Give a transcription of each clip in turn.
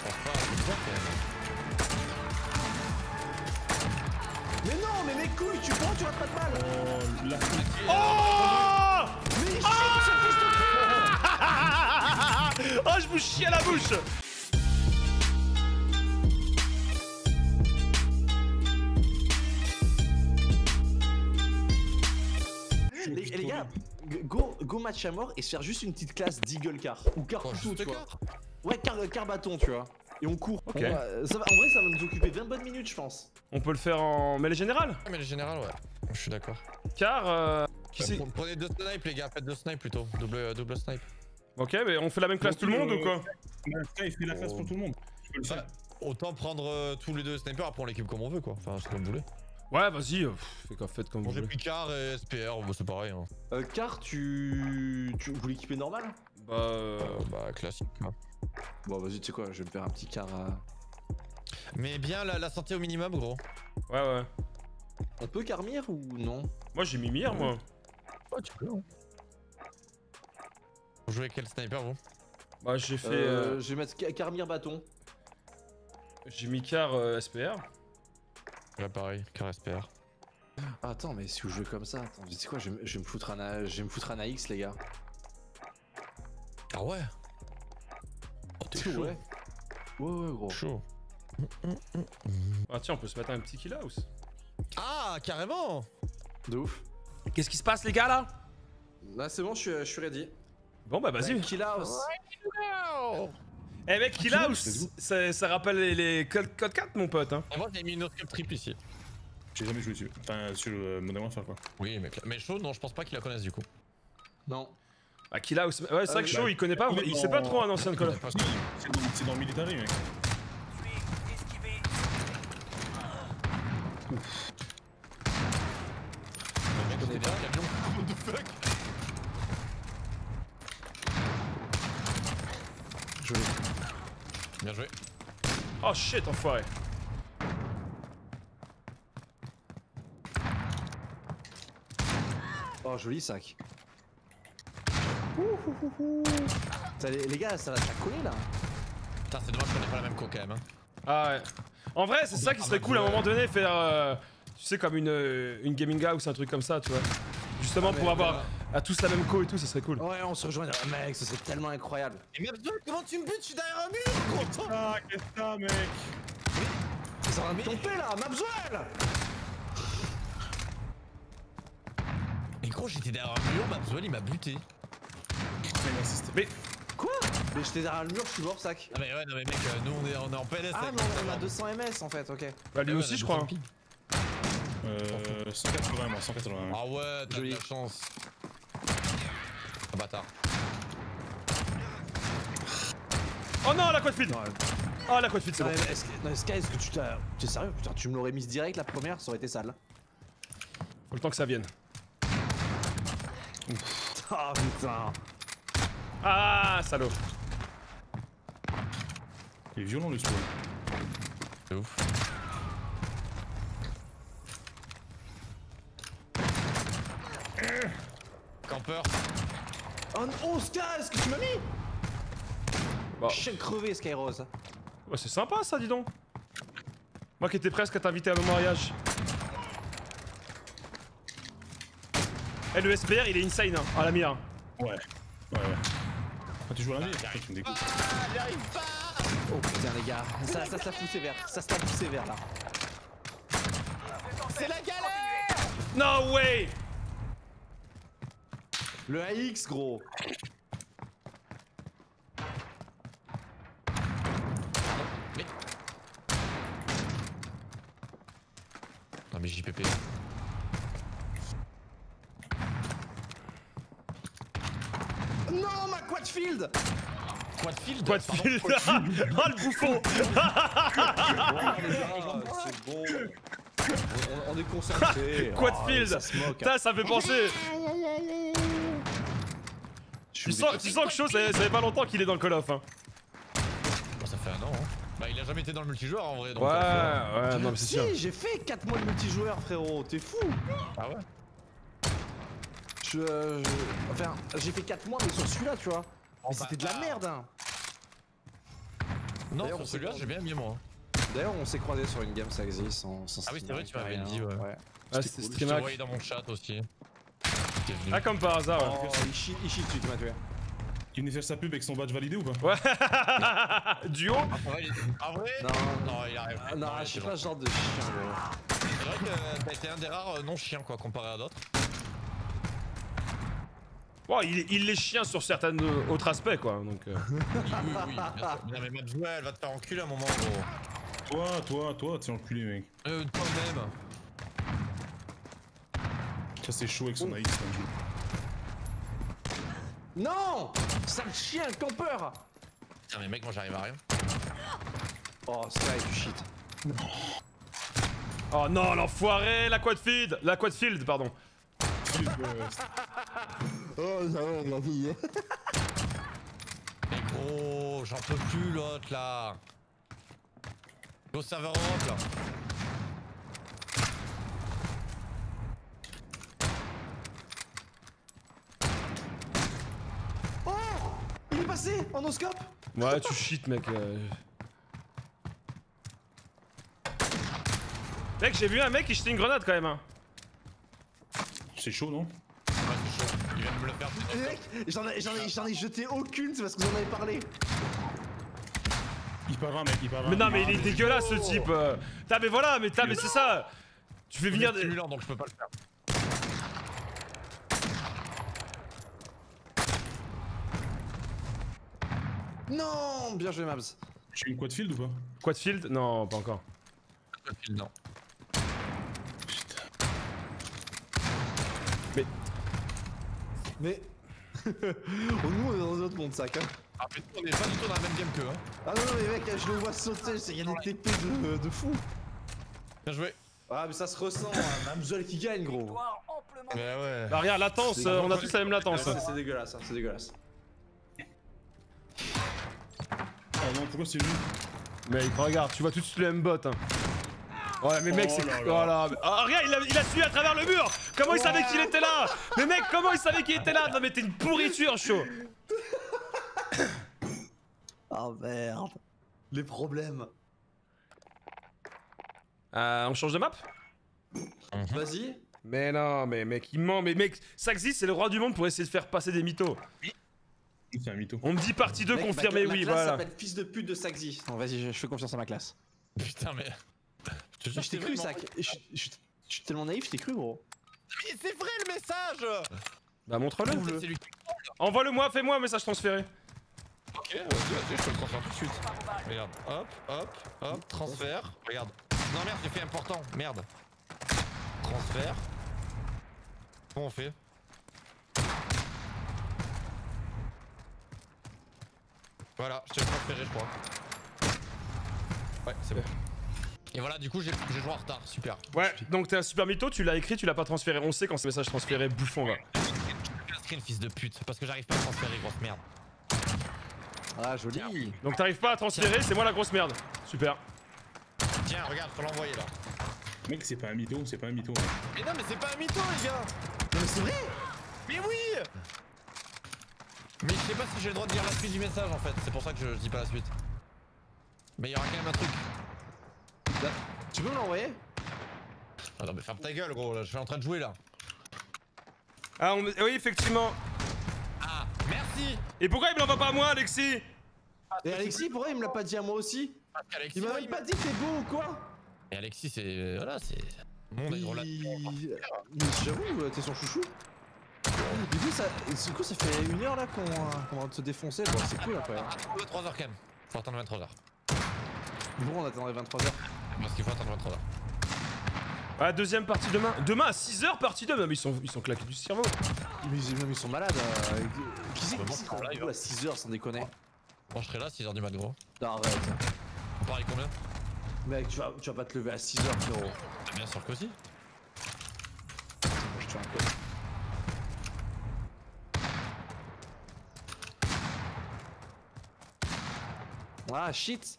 pense pas, c'est bizarre quand même. Mais non, mais mes couilles, tu prends, tu rates pas de balle. Oh, la... Oh Mais il chie ce fils de Oh, je vous chie à la bouche. Les gars, go match à mort et se faire juste une petite classe d'eagle car. Ou car couteau, tu vois. Ouais, car bâton, tu vois. Et on court. Ok. Ça va, en vrai, ça va nous occuper 20 bonnes minutes, je pense. On peut le faire en mêlée générale. Ouais, mais les générales, ouais. Je suis d'accord. Car qui c'est? Prenez 2 snipes, les gars. Faites 2 snipes plutôt. Double snipe. Ok, mais on fait la même classe tout le monde ou quoi? Il fait la classe pour tout le monde. Je peux le faire. Autant prendre tous les 2 snipers, après on l'équipe comme on veut, quoi. Enfin, c'est comme vous voulez. Ouais, vas-y, faites comme vous J'ai voulez. pris car et SPR, bah, c'est pareil. Hein. Car, tu voulais l'équiper normal? Bah, classique. Quoi. Bon, vas-y, tu sais quoi, je vais me faire un petit car à... Mais bien la santé au minimum, gros. Ouais. On peut carmir ou non? Moi j'ai mis mire, moi. Ouais, tu peux. Hein. Vous jouez quel sniper, vous? Bah j'ai fait... Je vais mettre carmir bâton. J'ai mis car SPR. Ouais, pareil, car SPR. Ah, attends, mais si vous jouez comme ça, attends, tu sais quoi, je vais me foutre un AX, les gars. Ah ouais? Oh, t'es chaud. Ouais, gros. Chaud. Ah tiens, on peut se mettre un petit kill house. Ah, carrément! De ouf. Qu'est-ce qui se passe les gars là? Là, c'est bon, je suis ready. Bon bah vas-y. Kill house. Eh mec, kill house, ça rappelle les code 4 mon pote hein. Et moi j'ai mis une autre trip ici. J'ai jamais joué dessus. Enfin, sur le Modern Warfare quoi. Oui, mais chaud, non, je pense pas qu'il la connaisse du coup. Non. Bah kill house, ouais c'est vrai que chaud il connaît pas, il sait pas trop un ancien Call of. C'est dans le military mec. Le mec c'était un camion. What the fuck? Joli. Bien joué. Oh shit enfoiré. Oh, joli sac. Ça, les gars, ça va coller là. Putain, c'est dommage qu'on ait pas la même co quand même. Hein. Ah ouais. En vrai c'est ça qui serait cool à un moment donné, faire tu sais comme une gaming house, un truc comme ça tu vois. Justement pour avoir à tous la même co et tout, ça serait cool. Ouais, on se rejoint. Mec, ça serait tellement incroyable. Et même comment tu me butes? Je suis derrière un mur, gros. Ah, qu'est-ce que ça mec? C'est en train de tomber là, Mabzuel. Et gros, j'étais derrière un mur, Mabzuel il m'a buté. Mais Quoi? Mais j'étais derrière le mur, je suis mort, sac. Ah mais ouais, non mais mec, nous on est en PLS. Ah avec non, notre on a arme. 200 ms en fait, ok. bah lui Ouais, aussi ouais, je crois. Hein. 180 moi, 180. Ah ouais, t'as de Joli. la chance. Oh bâtard. Oh non la quad field. Oh la quad field c'est Non, bon. mais Sky, est-ce que tu t'as... T'es sérieux? Putain, tu me l'aurais mise direct la première, ça aurait été sale. Faut le temps que ça vienne. Ah putain. Ah salaud. Il est violent le spawn. C'est ouf. Campeur. Oh Sky, est-ce que tu m'as mis? Bon. Chien crevé, Skyrose. Ouais, c'est sympa ça dis donc. Moi qui étais presque à t'inviter à mon mariage. Eh le SPR il est insane hein, à la mire. Ouais. Quand tu joues à la vie, tu me dégoûtes. Ah, j'y arrive pas. Oh putain les gars, ça se l'a poussé vers, ça se l'a poussé vers là. C'est la galère. No way. Le AX gros. Mais... Non mais JPP. Non, ma quadfield. Quadfield. Quadfield. Oh le bouffon. C'est bon. On est concentré. Quadfield. Ça se moque. Ça fait penser. Tu sens que Chaud ça fait pas longtemps qu'il est dans le Call of hein. Bon, ça fait un an hein. Bah il a jamais été dans le multijoueur en vrai donc Ouais, non mais c'est sûr. Si, j'ai fait 4 mois de multijoueur frérot, t'es fou. Ah ouais. Enfin, j'ai fait 4 mois mais sur celui-là tu vois. Mais bah, c'était de la merde hein. Non, sur celui-là, j'ai bien mis moi. D'ailleurs, on s'est croisés sur une game Saxy sans Ah oui, c'est vrai, tu m'avais dit, ouais. Ah, c'était Je te Streamac. voyais dans mon chat aussi. Ah, comme par hasard, ouais. Oh, il cheat dessus, tu m'as tué. Il venait faire sa pub avec son badge validé ou pas? Ouais. Duo. Ah vrai? Non, il arrive. Non, je suis pas ce genre de chien, gros. C'est vrai que t'as été un des rares non-chiens, quoi, comparé à d'autres. Bon, il est chien sur certains autres aspects, quoi. Donc, Oui, bien sûr. Non, mais Mabs, ouais, elle va te faire enculer un moment, gros. Toi, t'es enculé, mec. Toi-même. Ça, c'est chaud avec son AX, là. Non! Sale chien, campeur! Putain, mais mec, moi j'arrive à rien. Oh, Sky, tu shit. oh non, l'enfoiré, la quadfield, pardon. Oh, ça va, la vie. Mais gros, j'en peux plus l'autre là. Go serveur Europe là. Oh! Il est passé en oscope! Ouais, tu shit, mec. Mec, j'ai vu un mec qui jetait une grenade quand même. Hein. C'est chaud, non? Ouais, c'est chaud. Il vient de me le faire. Mec, j'en ai jeté aucune, c'est parce que vous en avez parlé. Il part un, mec, il part un. Mais non, mais il est dégueulasse ce type. Mais voilà, mais c'est ça. Tu fais venir. Stimulant, donc je peux pas le faire. Non! Bien joué, Mabs. Tu fais une quadfield ou pas? Quadfield? Non, pas encore. Non. Mais. Nous, on est dans un autre monde, sac, hein. Ah, mais on est pas du tout dans la même game qu'eux, hein. Ah non, mais mec, je le vois sauter, il y a des TP de fou. Bien joué. Ah, mais ça se ressent, hein. Mamzol qui gagne, gros. Mais ouais. Bah, regarde, latence, on a tous la même latence. C'est dégueulasse, hein, c'est dégueulasse. Ah non, pourquoi c'est lui? Mec, regarde, tu vois tout de suite le même bot. Hein. Ouais, mais mec, c'est. Voilà. Ah, regarde, il a suivi à travers le mur. Comment il savait qu'il était là? Mais mec, comment il savait qu'il était là? Non, mais t'es une pourriture, chaud. Oh merde. Les problèmes. On change de map? Vas-y. Mais non, mais mec, il ment. Mais mec, Saxy, c'est le roi du monde pour essayer de faire passer des mythos. C'est un mytho. On me dit partie 2 Mec, confirmé, ma oui, classe voilà. s'appelle fils de pute de Saxy. Non, vas-y, je fais confiance à ma classe. Putain, mais. Je t'ai cru, Sac. Je suis tellement naïf, je t'ai cru, gros. Mais c'est vrai le message! Bah, montre-le. C'est lui qui. Envoie-le-moi, fais-moi un message transféré. Ok, vas-y, je peux le transférer tout de suite. Regarde, hop, transfert. Regarde. Non, merde, j'ai fait important, merde. Transfert. Comment on fait? Voilà, je t'ai transféré, je crois. Ouais, c'est bon. Et voilà, du coup, j'ai joué en retard, super. Ouais, donc t'es un super mytho, tu l'as écrit, tu l'as pas transféré. On sait quand c'est message transféré, bouffon, va. Je screen, fils de pute, parce que j'arrive pas à transférer, grosse merde. Ah, joli. Donc t'arrives pas à transférer, c'est moi la grosse merde. Super. Tiens, regarde, je te l'ai envoyé là. Mec, c'est pas un mytho, c'est pas un mytho. Mais non, mais c'est pas un mytho, les gars! Non, mais c'est vrai. Mais oui! Mais je sais pas si j'ai le droit de dire la suite du message en fait, c'est pour ça que je dis pas la suite. Mais il y aura quand même un truc. Là, tu peux me l'envoyer? Ah non, mais ferme ta gueule, gros, là, je suis en train de jouer là. Ah, oui, effectivement. Ah, merci! Et pourquoi il me l'envoie pas à moi, Alexis? Et Alexis, pourquoi il me l'a pas dit à moi aussi? Parce qu'Alexis, Il m'a même pas dit t'es beau ou quoi? Et Alexis, c'est. Voilà, c'est. Mon Mais j'avoue, t'es son chouchou. Du coup, ça fait 1 heure là qu'on va te défoncer. Bon, c'est cool après. Attends 23h quand même. Faut attendre 23h. Bon, on attendrait 23h. Parce qu'il faut attendre 23h. Ah, deuxième partie demain. Demain à 6h, partie 2. Mais ils sont claqués du cerveau. Mais ils sont malades. Qui c'est Bah, qui bon, c'est pour live, à 6h sans déconner? Moi je serai là à 6h du mat, gros. Non, arrête. On parie combien? Mec, tu vas pas te lever à 6h, frérot. Bien sûr que si. Moi, je te fais un peu. Ah, shit.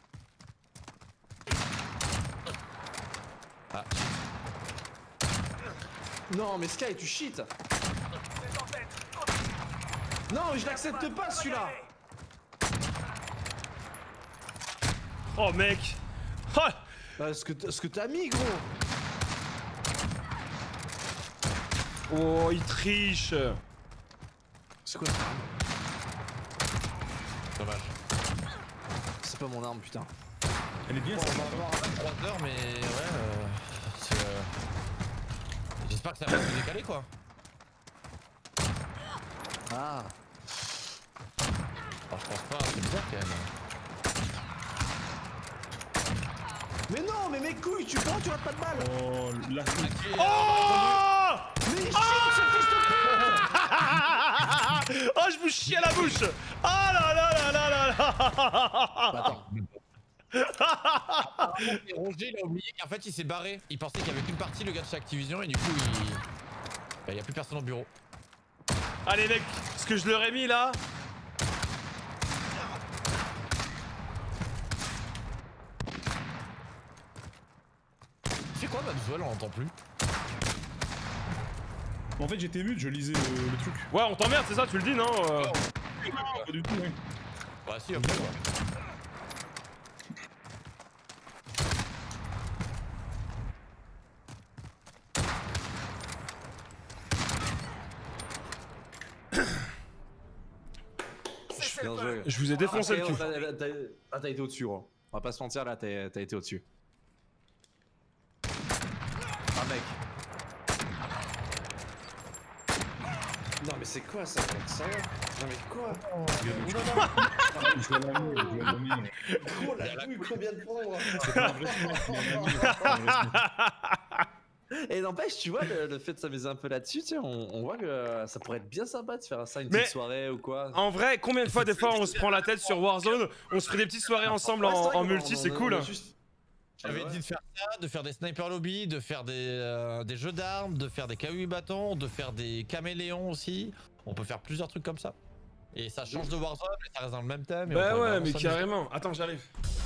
Ah. Non, mais Sky, tu shit. Non, mais je l'accepte pas celui-là. Oh mec. Oh, Ce que t'as mis, gros. oh il triche. C'est quoi ça? Dommage. C'est pas mon arme, putain. Elle est bien, On ça. va avoir 3 heures, mais ouais. J'espère que ça va se décaler quoi. Ah. Alors, je pense pas, c'est bizarre quand même. Mais non, mais mes couilles, tu prends, tu rates pas de balle. Oh, la Oh Mais il chie, ce fils de pute. oh je vous chie à la bouche. Oh là là là là là là. Attends. Et Roger il a oublié qu'en fait il s'est barré. Il pensait qu'il y avait qu'une partie le gars de chez Activision et du coup il y a plus personne au bureau. Allez mec, ce que je leur ai mis là. Il fait quoi Maxwell, on l'entend plus. En fait, j'étais mute, je lisais le truc. Ouais on t'emmerde c'est ça tu le dis non Pas du tout, ouais. Ouais si, ok ouais. Bien joué. Je vous ai défoncé le cul. T'as été au-dessus, gros. On va pas se mentir, là, t'as été au-dessus. Ah, mec. Non, mais c'est quoi ça, mec? Ça va? Non, mais quoi? Je vais l'aimer. Gros, la douille qu'on vient de prendre. C'est pas un vrai snipe, c'est un ami, c'est pas un vrai snipe. Et n'empêche, tu vois, le fait de s'amuser un peu là-dessus, tu sais, on voit que ça pourrait être bien sympa de faire ça une Mais- petite soirée ou quoi. En vrai, combien de fois des fois on se prend la tête sur Warzone, on se fait des petites soirées ensemble Ouais, c'est vrai en qu'on- multi, c'est on- cool. on a juste- J'avais dit de faire ça, de faire des sniper lobby, de faire des jeux d'armes, de faire des KUI bâtons, de faire des caméléons aussi. On peut faire plusieurs trucs comme ça. Et ça change de Warzone, mais ça reste dans le même thème. et on Bah peut ouais, vraiment mais s'amuser. carrément. Attends, j'arrive.